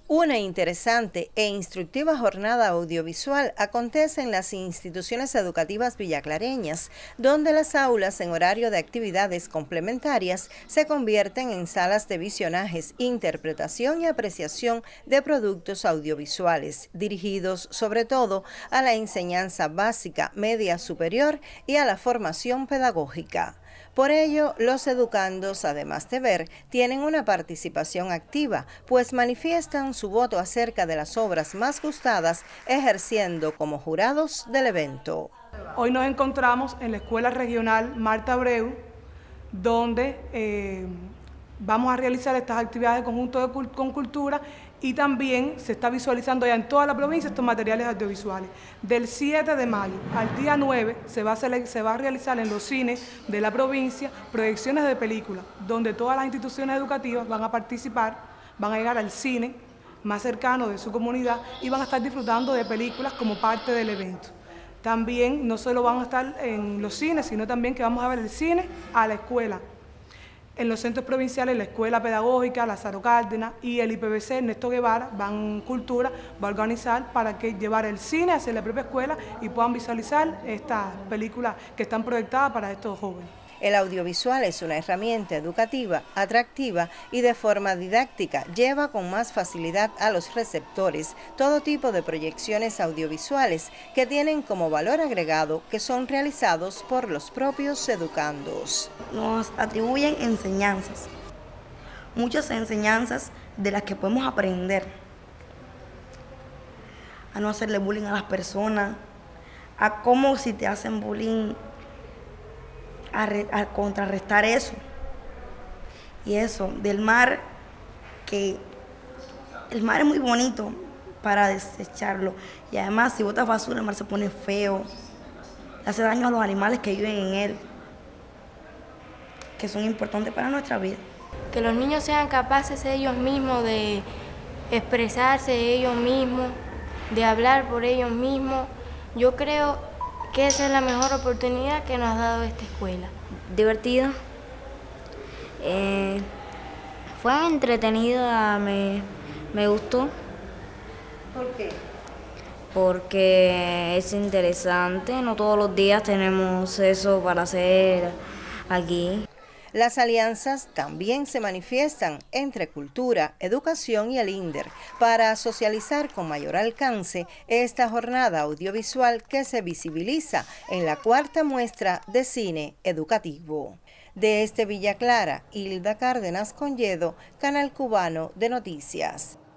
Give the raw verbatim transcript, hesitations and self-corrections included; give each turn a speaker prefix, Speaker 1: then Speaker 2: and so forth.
Speaker 1: Una interesante e instructiva jornada audiovisual acontece en las instituciones educativas villaclareñas, donde las aulas en horario de actividades complementarias se convierten en salas de visionajes, interpretación y apreciación de productos audiovisuales, dirigidos sobre todo a la enseñanza básica, media superior y a la formación pedagógica. Por ello, los educandos, además de ver, tienen una participación activa, pues manifiestan su voto acerca de las obras más gustadas, ejerciendo como jurados del evento.
Speaker 2: Hoy nos encontramos en la Escuela Regional Marta Abreu, donde eh, vamos a realizar estas actividades de conjunto de, con cultura, y también se está visualizando ya en toda la provincia estos materiales audiovisuales. Del siete de mayo al día nueve se va, a hacer, se va a realizar en los cines de la provincia proyecciones de películas, donde todas las instituciones educativas van a participar, van a llegar al cine más cercano de su comunidad y van a estar disfrutando de películas como parte del evento. También no solo van a estar en los cines, sino también que vamos a ver el cine a la escuela. En los centros provinciales, la Escuela Pedagógica, Lázaro Cárdenas y el I P B C Ernesto Guevara, Ban Cultura, va a organizar para que llevar el cine hacia la propia escuela y puedan visualizar estas películas que están proyectadas para estos jóvenes.
Speaker 1: El audiovisual es una herramienta educativa, atractiva y de forma didáctica. Lleva con más facilidad a los receptores todo tipo de proyecciones audiovisuales que tienen como valor agregado que son realizados por los propios educandos.
Speaker 3: Nos atribuyen enseñanzas, muchas enseñanzas de las que podemos aprender. A no hacerle bullying a las personas, a cómo si te hacen bullying, A, re, a contrarrestar eso y eso del mar, que el mar es muy bonito para desecharlo, y además si botas basura el mar se pone feo, le hace daño a los animales que viven en él, que son importantes para nuestra vida.
Speaker 4: Que los niños sean capaces ellos mismos de expresarse ellos mismos, de hablar por ellos mismos. Yo creo que esa es la mejor oportunidad que nos ha dado esta escuela.
Speaker 5: Divertido, eh, fue entretenida, me, me gustó.
Speaker 1: ¿Por qué?
Speaker 5: Porque es interesante, no todos los días tenemos eso para hacer aquí.
Speaker 1: Las alianzas también se manifiestan entre cultura, educación y el INDER para socializar con mayor alcance esta jornada audiovisual que se visibiliza en la cuarta muestra de cine educativo. Desde Villa Clara, Hilda Cárdenas Conyedo, Canal Cubano de Noticias.